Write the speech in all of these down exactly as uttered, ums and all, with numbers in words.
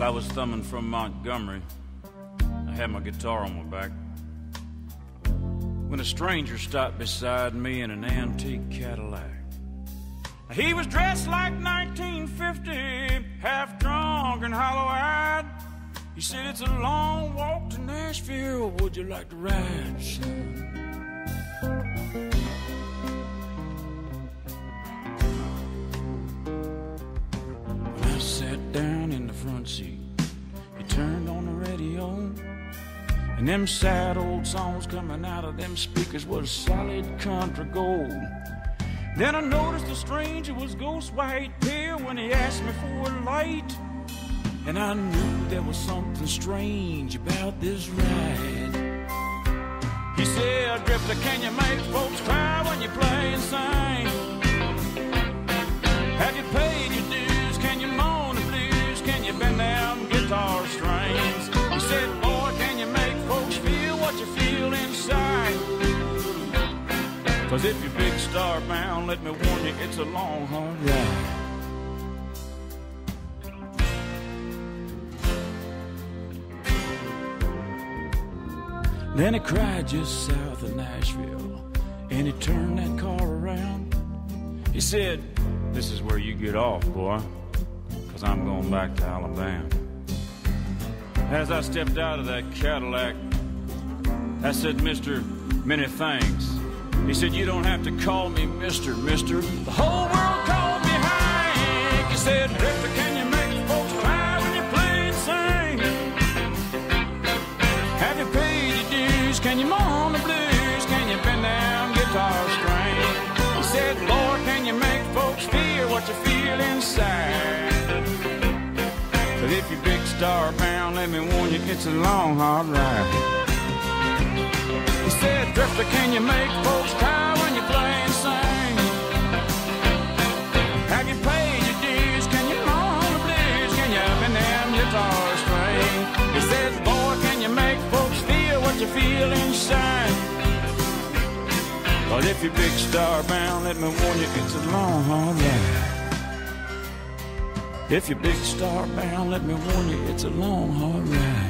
I was thumbing from Montgomery. I had my guitar on my back when a stranger stopped beside me in an antique Cadillac. He was dressed like nineteen fifty, half drunk and hollow-eyed. He said, "It's a long walk to Nashville. Would you like to ride, son?" When I sat down in the front seat, he turned on the radio, and them sad old songs coming out of them speakers was solid country gold. Then I noticed the stranger was ghost white pale when he asked me for a light, and I knew there was something strange about this ride. He said, "Drifter, can you make folks cry when you play and sing? Have you paid your dues? Can you moan the blues? Can you bend them guitar strings?" He said, "Boy, can you make folks feel what you feel inside? 'Cause if you're big star bound, let me warn you, it's a long, hard ride." Then he cried just south of Nashville, and he turned that car around. He said, "This is where you get off, boy, 'cause I'm going back to Alabama." As I stepped out of that Cadillac, I said, "Mister, many thanks." He said, "You don't have to call me Mister, Mister. The whole world called me Hank." He said, "Drifter, can you make folks cry when you play and sing? Have you paid your dues? Can you moan the blues? Can you bend down guitar strings?" He said, "Lord, can you make folks feel what you feel inside? But if you're big star bound, let me warn you, it's a long, hard ride." He said, "Drifter, can you make folks cry when you play and sing? Have you paid your dues? Can you moan the blues? Can you bend them guitar strings?" He said, "Boy, can you make folks feel what you feel inside? But if you're big star bound, let me warn you, it's a long, hard ride. If you're big star bound, let me warn you, it's a long, hard ride."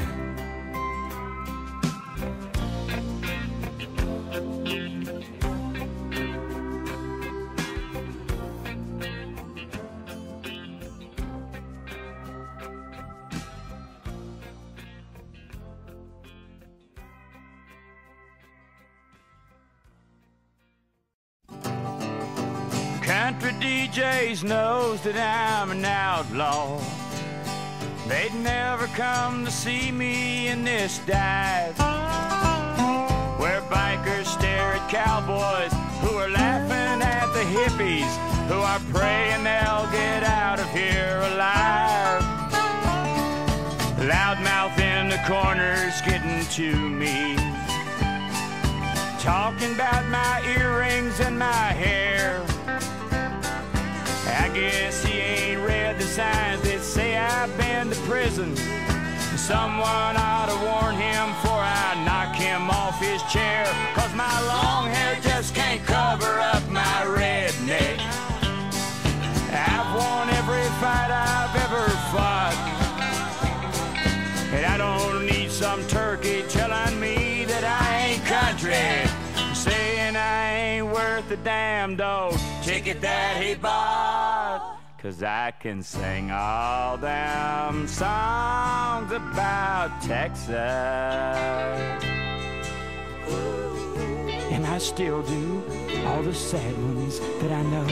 Country D Js knows that I'm an outlaw. They'd never come to see me in this dive, where bikers stare at cowboys who are laughing at the hippies who are praying they'll get out of here alive. Loudmouth in the corners getting to me, talking about my earrings and my hair. I guess he ain't read the signs that say I've been to prison. Someone ought to warn him before I knock him off his chair, 'cause my long hair just can't cover up my redneck. I've won every fight I've ever fought, and I don't need some turkey telling me that I ain't country, saying I ain't worth a damn dog ticket that he bought. 'Cause I can sing all them songs about Texas, and I still do all the sad ones that I know.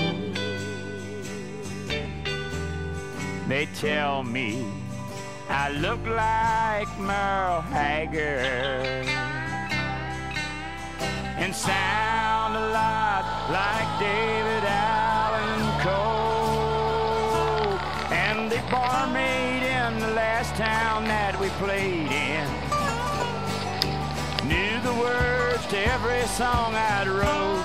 They tell me I look like Merle Haggard and sound a lot like David Allan Coe. And the barmaid in the last town that we played in knew the words to every song I'd wrote.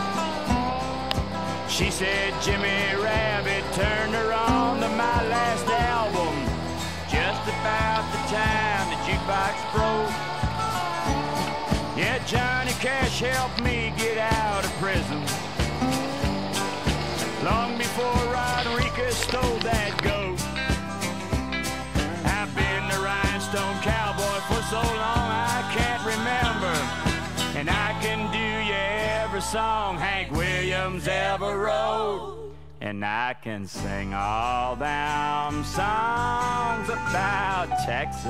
She said Jimmy Rabbit turned her on to my last album just about the time the jukebox broke. Yeah, Johnny Cash helped me get out of prison long before Rodriguez stole that goat. I for so long I can't remember. And I can do you every song Hank Williams ever wrote. And I can sing all them songs about Texas.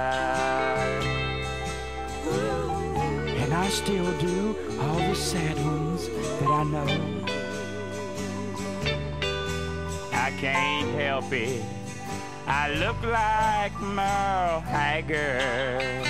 And I still do all the sad ones that I know. I can't help it, I look like Merle Haggard.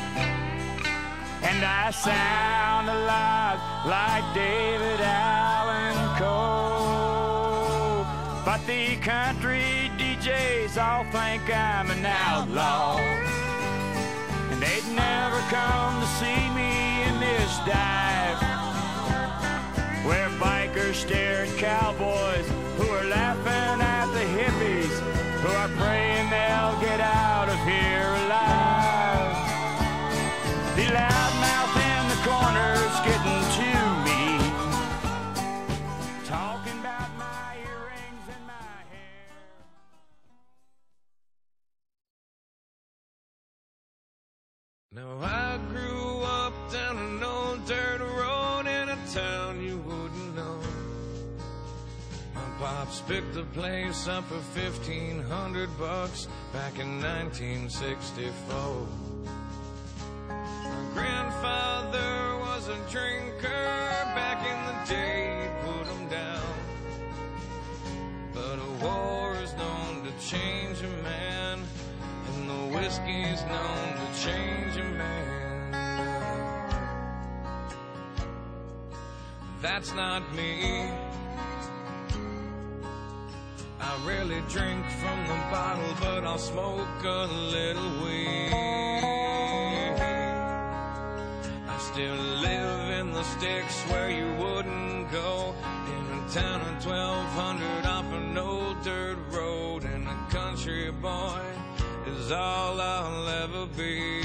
And I sound a lot like David Allan Coe. But the country D Js all think I'm an outlaw. And they'd never come to see me in this dive, where bikers stare at cowboys who are laughing at the hippies, who are praying they'll get out of here alive. The loudmouth in the corner's getting to me, talking about my earrings and my hair. Now I grew up down an old dirt road in a town you wouldn't know. My pops picked the place up for fifteen hundred bucks back in nineteen sixty-four. My grandfather was a drinker back in the day, he'd put him down. But a war is known to change a man, and the whiskey's known to change a man. That's not me. I rarely drink from the bottle, but I'll smoke a little weed. I still live in the sticks where you wouldn't go, in a town of twelve hundred off an old dirt road, and a country boy is all I'll ever be.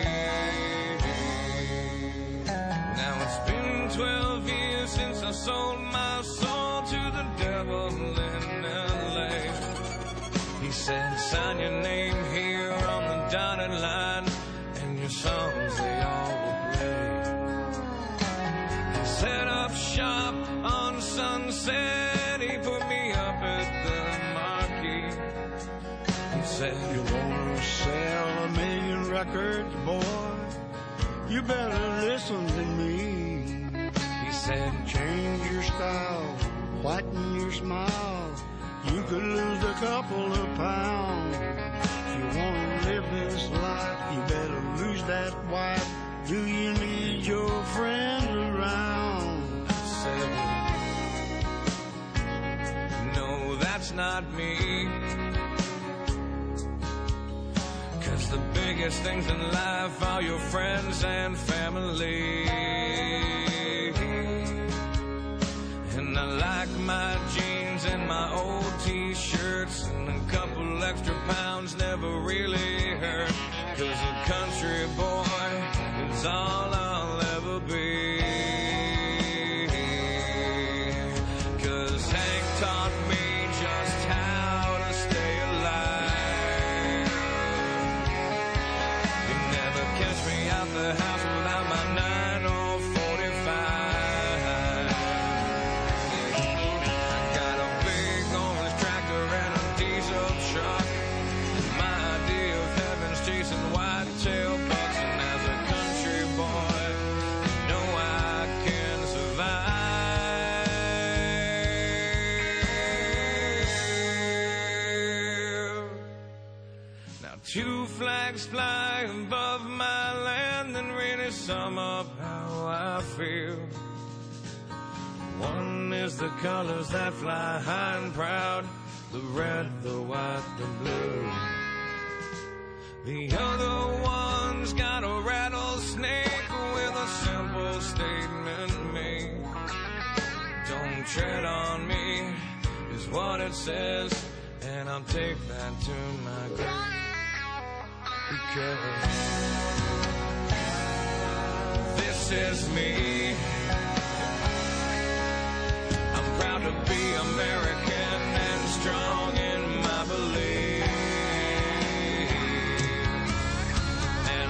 Now it's been twelve years since I sold my soul to the devil in L A. He said, sign your name here on the dotted line, and your songs they all will play. He set up shop on Sunset, he put me up at the Marquee. He said, you wanna sell a million records, boy? You better listen to me. He said, change your style, whiten your smile. You could lose a couple of pounds. If you wanna live this life, you better lose that wife. Do you need your friends around? I said, no, that's not me. Cause the biggest things in life are your friends and family. And I like my jeans and my old t-shirts, and a couple extra pounds never really hurt. Cause a country boy is all I'll ever be. Cause Hank taught me just how to stay alive. You never catch me out the house without my nine or forty-five. I got a big orange tractor and a diesel truck. My idea of heaven's chasing whitetail bucks, and as a country boy, you know I can survive. Now two flags fly above my land and really sum up how I feel. One is the colors that fly high and proud, the red, the white, the blue. The other one's got a rattlesnake with a simple statement made. Don't tread on me is what it says, and I'll take that to my grave. Because this is me. I'm proud to be American and strong in my belief. And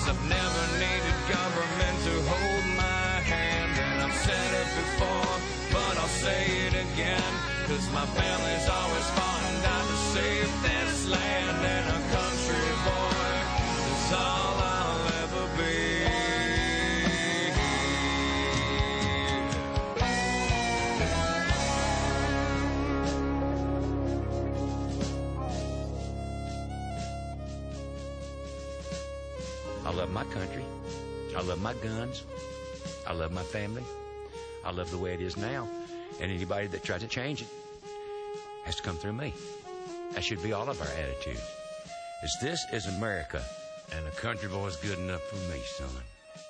'cause I've never needed government to hold my hand. And I've said it before, but I'll say it again, 'cause my family's always fought and died to save this land. And a country boy is all I'll ever be. I love my country. I love my guns. I love my family. I love the way it is now. And anybody that tries to change it has to come through me. That should be all of our attitudes. Is this is America, and a country boy's good enough for me, son.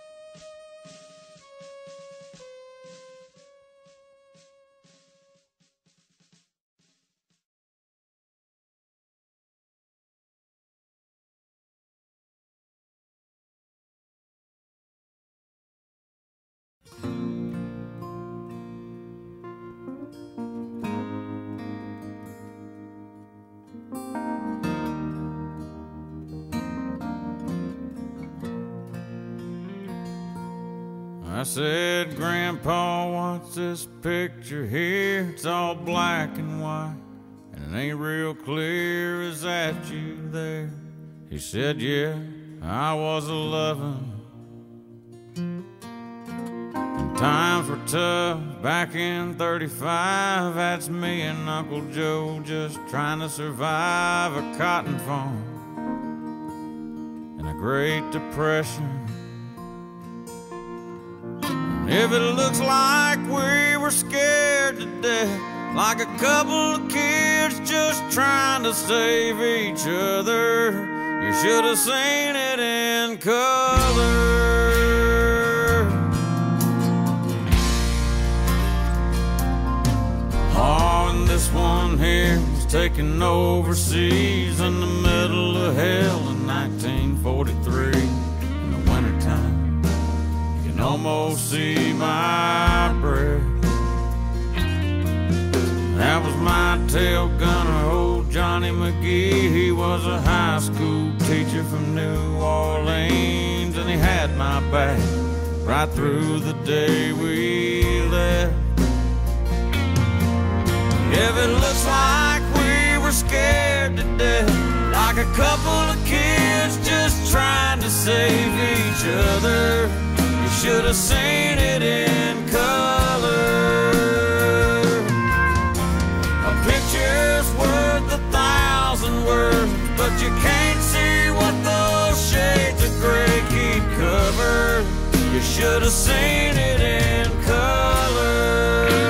I said, Grandpa, what's this picture here? It's all black and white, and it ain't real clear. Is that you there? He said, yeah, I was a-lovin'. And times were tough back in thirty-five. That's me and Uncle Joe just trying to survive a cotton farm and a Great Depression. If it looks like we were scared to death, like a couple of kids just trying to save each other, you should have seen it in color. Oh, and this one here was taken overseas in the middle of hell in nineteen forty-three in the wintertime. Almost see my breath. That was my tail gunner, old Johnny McGee. He was a high school teacher from New Orleans, and he had my back right through the day we left. If it looks like we were scared to death, like a couple of kids just trying to save each other, should have seen it in color. A picture's worth a thousand words, but you can't see what those shades of gray keep covered. You should have seen it in color.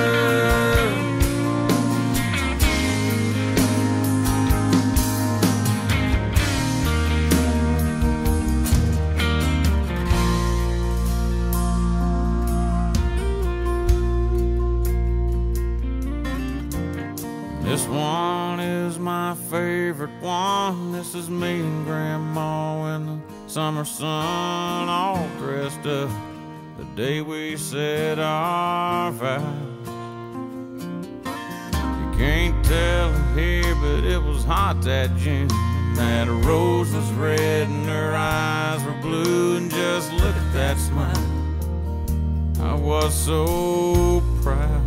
This one is my favorite one. This is me and Grandma in the summer sun, all dressed up the day we said our vows. You can't tell it here, but it was hot that June. That rose was red and her eyes were blue, and just look at that smile. I was so proud.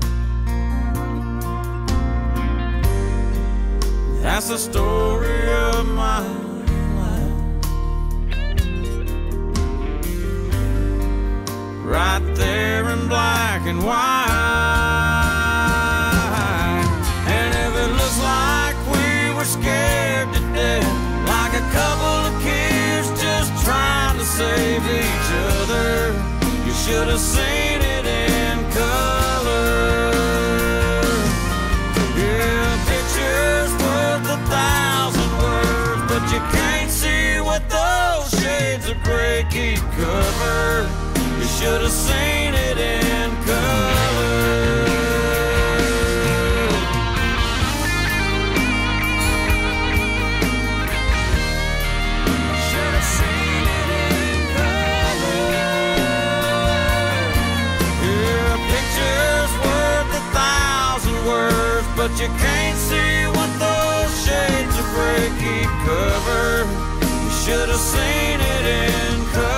That's the story of my life, right there in black and white. And if it looks like we were scared to death, like a couple of kids just trying to save each other, you should have seen it in color. Yeah, pictures worth a thousand words, but you can't see what those shades of gray keep covered. You should have seen it in color. Should have seen it in color. Yeah, pictures worth a thousand words, but you can't see what those shades of gray keep covered. You should have seen it in color.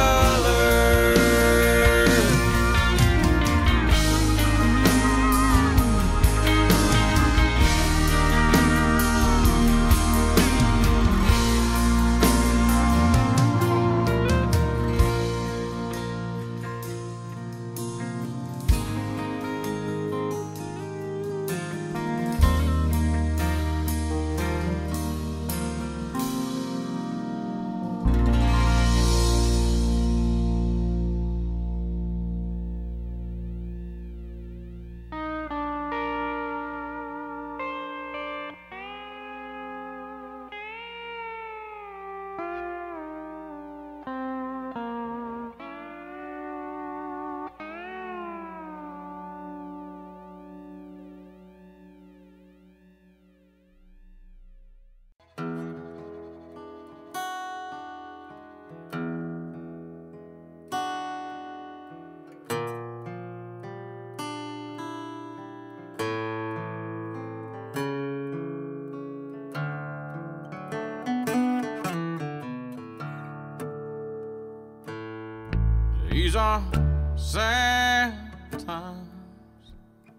These are sad times,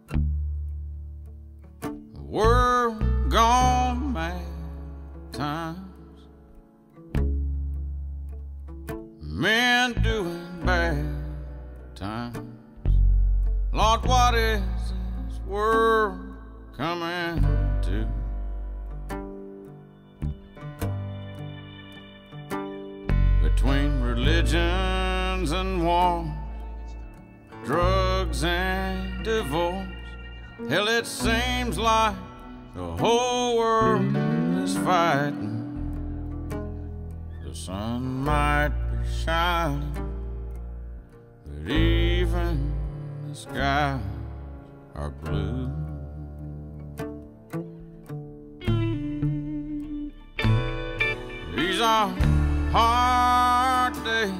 world gone mad times, men doing bad times. Lord, what is this world coming to? Between religions and wars, drugs and divorce, hell, it seems like the whole world is fighting. The sun might be shining, but even the skies are blue. These are hard days,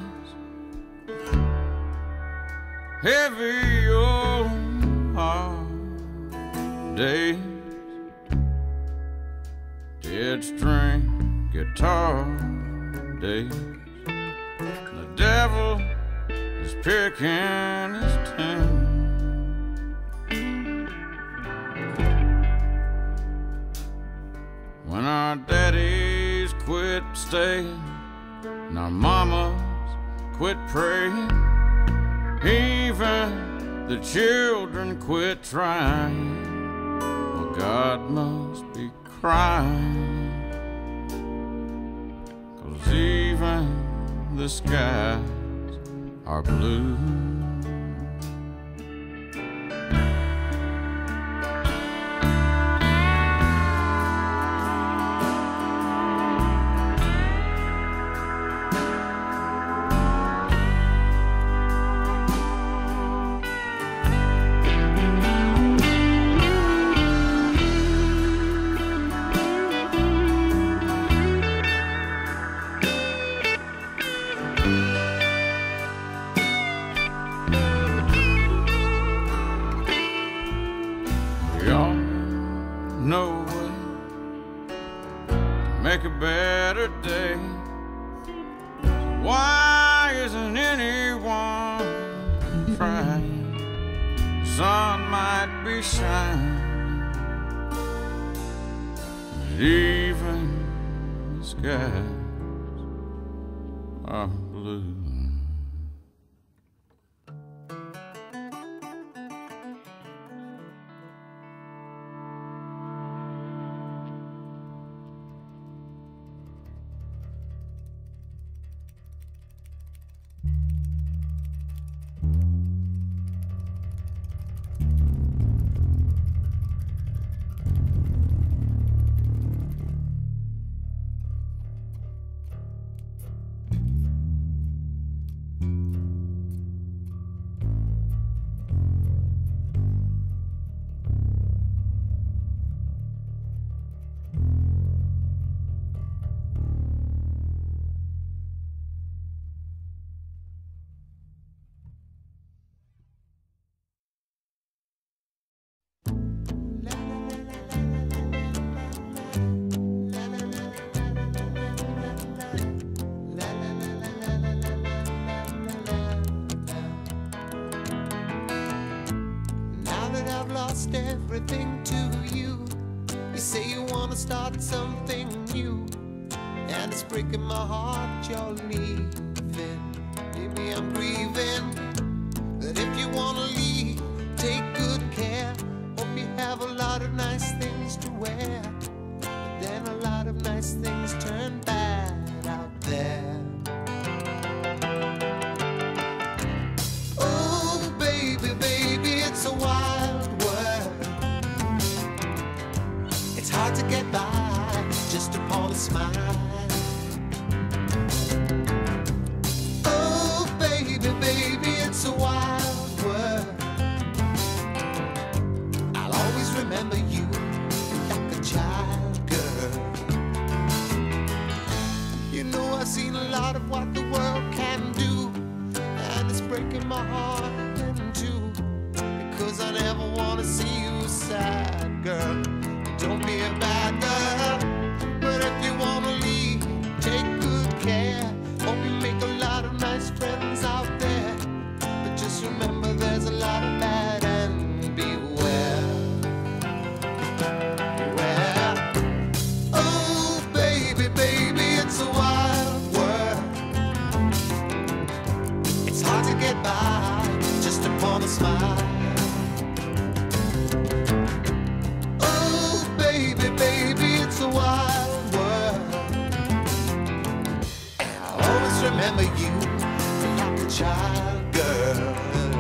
heavy old hard days, dead string guitar days. The devil is picking his tune. When our daddies quit staying and our mamas quit praying, even the children quit trying, well, God must be crying, 'cause even the skies are blue. No way to make a better day. Why isn't anyone trying? The sun might be shining, but even the skies are blue. Lost everything to you. You say you wanna start something new, and it's breaking my heart you're leaving. Maybe I'm grieving, but if you wanna leave, take good care. Hope you have a lot of nice things to wear, but then a lot of nice things turn bad out there. Oh baby, baby, it's a wild hard to get by just upon a smile. Oh baby, baby, it's a wild world. I'll always remember you like a child, girl. You know I've seen a lot of what the world can do, and it's breaking my heart in two, because I never want to see you sad, girl. Don't be a bad girl, but if you wanna leave, take good care. Hope you make a lot of nice friends out there, remember you like a child, girl.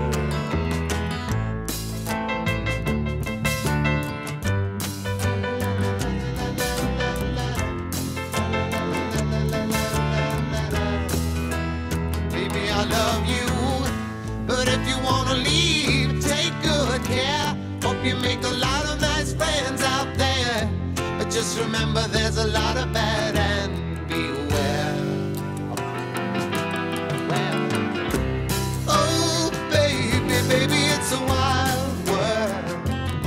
Baby, I love you, but if you wanna leave, take good care. Hope you make a lot of nice friends out there, but just remember there's a lot of bad and beware. Oh, baby, baby, it's a wild world.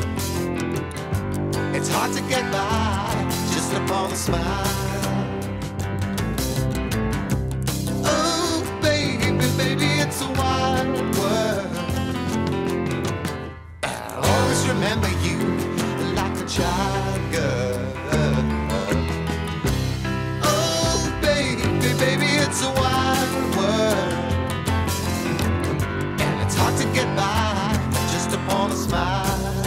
It's hard to get by just upon a smile. Oh, baby, baby, it's a wild world. I'll always remember you like a child, girl. Oh, baby, baby, it's a wild world. And it's hard to get by just upon a smile.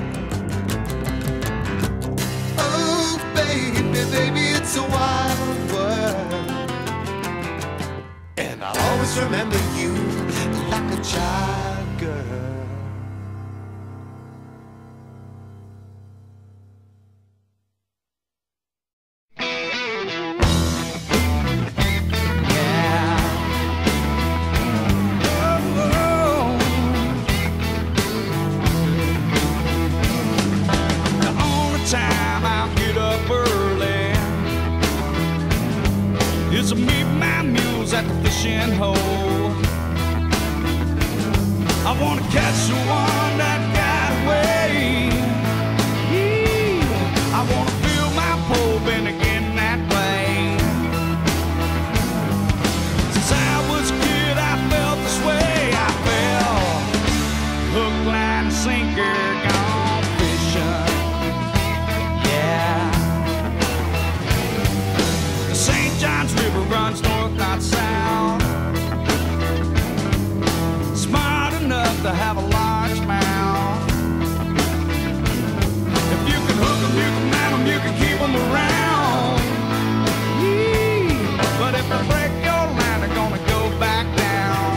Oh, baby, baby, it's a wild world. And I'll always remember you like a child, girl. Is meet my mules at the fishing hole. I wanna catch the one that got away. Yeah. I wanna feel my pole bend again that way. Since I was a kid, I felt this way. I fell hook, line, and sinker, gone fishing. Yeah. The Saint John's River runs north, not south. Smart enough to have a large mouth. If you can hook them, you can man them, you can keep them around. Yeah. But if they break your line, they're gonna go back down.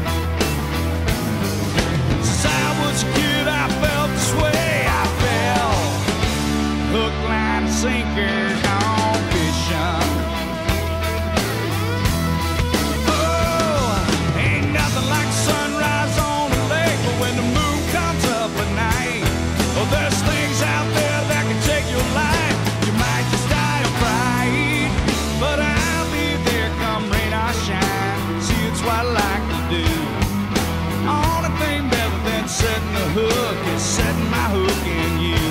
Since I was a kid, I felt this way. I fell hook, line, sinker, gone fishing. Like sunrise on a lake, but when the moon comes up at night, oh, there's things out there that can take your life. You might just die of fright, but I'll be there come rain or shine. See, it's what I like to do. Only thing better than setting the hook is setting my hook in you.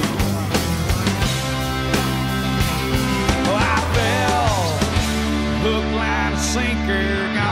Oh, I fell hook, line, sinker.